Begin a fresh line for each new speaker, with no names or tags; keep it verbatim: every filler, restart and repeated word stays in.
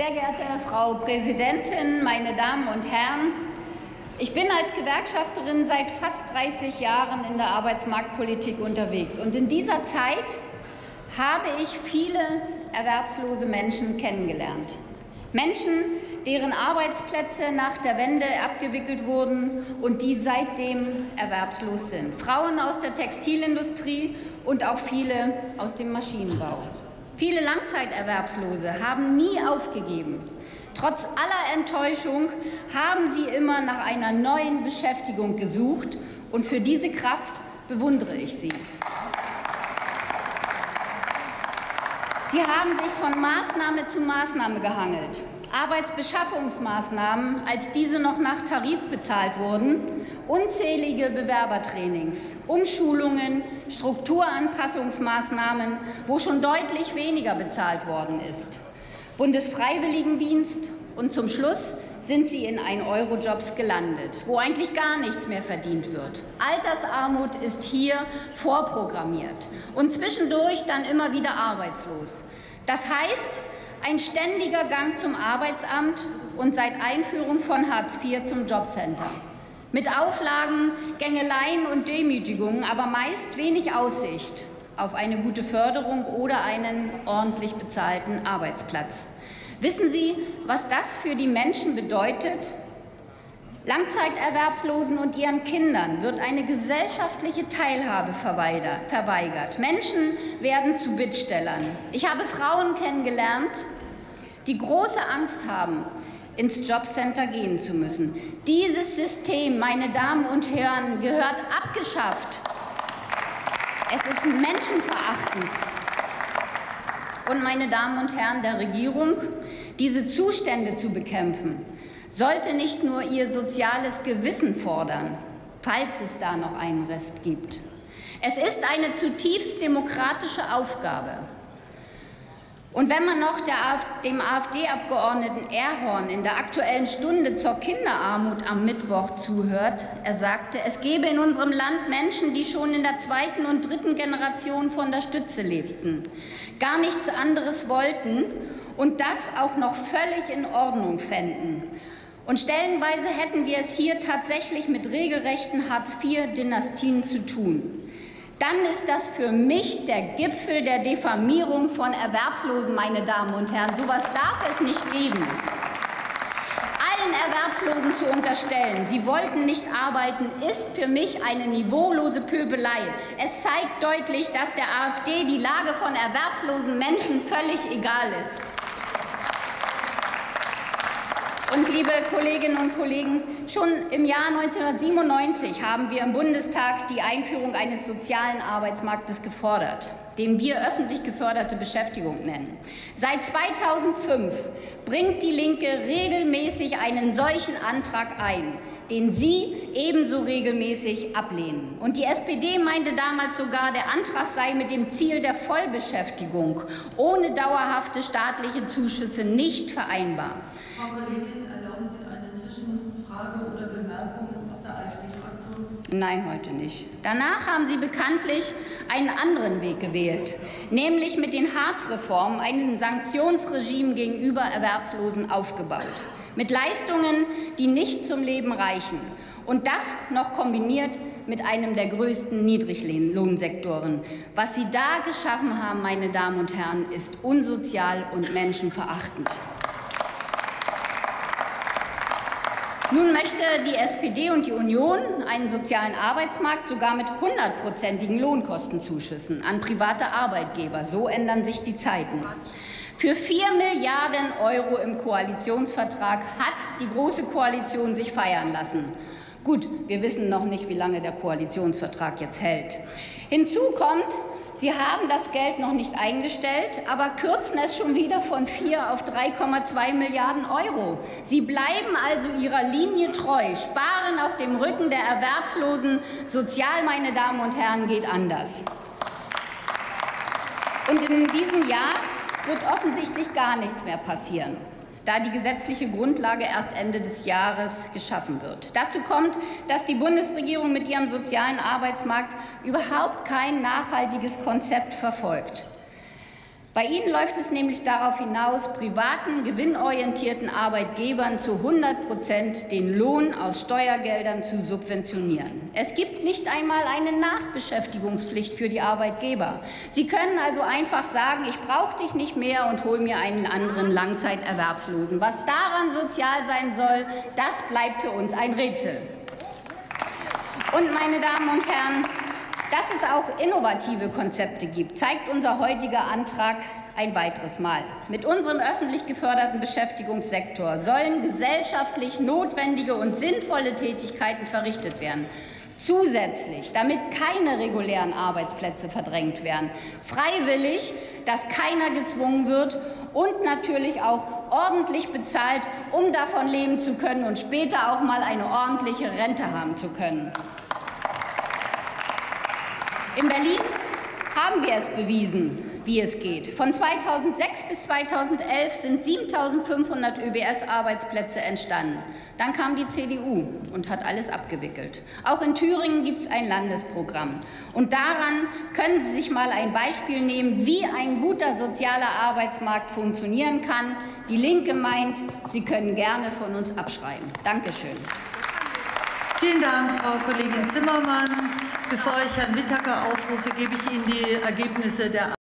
Sehr geehrte Frau Präsidentin, meine Damen und Herren! Ich bin als Gewerkschafterin seit fast dreißig Jahren in der Arbeitsmarktpolitik unterwegs. Und in dieser Zeit habe ich viele erwerbslose Menschen kennengelernt. Menschen, deren Arbeitsplätze nach der Wende abgewickelt wurden und die seitdem erwerbslos sind. Frauen aus der Textilindustrie und auch viele aus dem Maschinenbau. Viele Langzeiterwerbslose haben nie aufgegeben. Trotz aller Enttäuschung haben sie immer nach einer neuen Beschäftigung gesucht, und für diese Kraft bewundere ich sie. Sie haben sich von Maßnahme zu Maßnahme gehangelt. Arbeitsbeschaffungsmaßnahmen, als diese noch nach Tarif bezahlt wurden, unzählige Bewerbertrainings, Umschulungen, Strukturanpassungsmaßnahmen, wo schon deutlich weniger bezahlt worden ist, Bundesfreiwilligendienst, und zum Schluss sind sie in ein-Euro-Jobs gelandet, wo eigentlich gar nichts mehr verdient wird. Altersarmut ist hier vorprogrammiert und zwischendurch dann immer wieder arbeitslos. Das heißt, ein ständiger Gang zum Arbeitsamt und seit Einführung von Hartz vier zum Jobcenter. Mit Auflagen, Gängeleien und Demütigungen, aber meist wenig Aussicht auf eine gute Förderung oder einen ordentlich bezahlten Arbeitsplatz. Wissen Sie, was das für die Menschen bedeutet? Langzeiterwerbslosen und ihren Kindern wird eine gesellschaftliche Teilhabe verweigert. Menschen werden zu Bittstellern. Ich habe Frauen kennengelernt, die große Angst haben, ins Jobcenter gehen zu müssen. Dieses System, meine Damen und Herren, gehört abgeschafft. Es ist menschenverachtend. Und, meine Damen und Herren der Regierung, diese Zustände zu bekämpfen, sollte nicht nur ihr soziales Gewissen fordern, falls es da noch einen Rest gibt. Es ist eine zutiefst demokratische Aufgabe. Und wenn man noch der, dem AfD-Abgeordneten Erhorn in der Aktuellen Stunde zur Kinderarmut am Mittwoch zuhört, er sagte, es gebe in unserem Land Menschen, die schon in der zweiten und dritten Generation von der Stütze lebten, gar nichts anderes wollten und das auch noch völlig in Ordnung fänden. Und stellenweise hätten wir es hier tatsächlich mit regelrechten Hartz vier Dynastien zu tun. Dann ist das für mich der Gipfel der Diffamierung von Erwerbslosen, meine Damen und Herren. So etwas darf es nicht geben. Allen Erwerbslosen zu unterstellen, sie wollten nicht arbeiten, ist für mich eine niveaulose Pöbelei. Es zeigt deutlich, dass der AfD die Lage von erwerbslosen Menschen völlig egal ist. Und, liebe Kolleginnen und Kollegen, schon im Jahr neunzehnhundertsiebenundneunzig haben wir im Bundestag die Einführung eines sozialen Arbeitsmarktes gefordert, den wir öffentlich geförderte Beschäftigung nennen. Seit zweitausendfünf bringt die Linke regelmäßig einen solchen Antrag ein, den Sie ebenso regelmäßig ablehnen. Und die S P D meinte damals sogar, der Antrag sei mit dem Ziel der Vollbeschäftigung ohne dauerhafte staatliche Zuschüsse nicht vereinbar.
Frau Kollegin, erlauben Sie eine Zwischenfrage oder Bemerkung aus der AfD-Fraktion?
Nein, heute nicht. Danach haben Sie bekanntlich einen anderen Weg gewählt, nämlich mit den Hartz-Reformen ein Sanktionsregime gegenüber Erwerbslosen aufgebaut, mit Leistungen, die nicht zum Leben reichen. Und das noch kombiniert mit einem der größten Niedriglohnsektoren. Was Sie da geschaffen haben, meine Damen und Herren, ist unsozial und menschenverachtend. Nun möchte die S P D und die Union einen sozialen Arbeitsmarkt sogar mit hundertprozentigen Lohnkostenzuschüssen an private Arbeitgeber. So ändern sich die Zeiten. Für vier Milliarden Euro im Koalitionsvertrag hat die Große Koalition sich feiern lassen. Gut, wir wissen noch nicht, wie lange der Koalitionsvertrag jetzt hält. Hinzu kommt, Sie haben das Geld noch nicht eingestellt, aber kürzen es schon wieder von vier auf drei Komma zwei Milliarden Euro. Sie bleiben also Ihrer Linie treu, sparen auf dem Rücken der Erwerbslosen. Sozial, meine Damen und Herren, geht anders. Und in diesem Jahr wird offensichtlich gar nichts mehr passieren, da die gesetzliche Grundlage erst Ende des Jahres geschaffen wird. Dazu kommt, dass die Bundesregierung mit ihrem sozialen Arbeitsmarkt überhaupt kein nachhaltiges Konzept verfolgt. Bei Ihnen läuft es nämlich darauf hinaus, privaten, gewinnorientierten Arbeitgebern zu hundert Prozent den Lohn aus Steuergeldern zu subventionieren. Es gibt nicht einmal eine Nachbeschäftigungspflicht für die Arbeitgeber. Sie können also einfach sagen, ich brauche dich nicht mehr und hole mir einen anderen Langzeiterwerbslosen. Was daran sozial sein soll, das bleibt für uns ein Rätsel. Und, meine Damen und Herren, dass es auch innovative Konzepte gibt, zeigt unser heutiger Antrag ein weiteres Mal. Mit unserem öffentlich geförderten Beschäftigungssektor sollen gesellschaftlich notwendige und sinnvolle Tätigkeiten verrichtet werden. Zusätzlich, damit keine regulären Arbeitsplätze verdrängt werden, freiwillig, dass keiner gezwungen wird und natürlich auch ordentlich bezahlt, um davon leben zu können und später auch mal eine ordentliche Rente haben zu können. In Berlin haben wir es bewiesen, wie es geht. Von zweitausendsechs bis zweitausendelf sind siebentausendfünfhundert Ö B S-Arbeitsplätze entstanden. Dann kam die C D U und hat alles abgewickelt. Auch in Thüringen gibt es ein Landesprogramm. Und daran können Sie sich mal ein Beispiel nehmen, wie ein guter sozialer Arbeitsmarkt funktionieren kann. Die Linke meint, Sie können gerne von uns abschreiben. Dankeschön.
Vielen Dank, Frau Kollegin Zimmermann. Bevor ich Herrn Wittaker aufrufe, gebe ich Ihnen die Ergebnisse der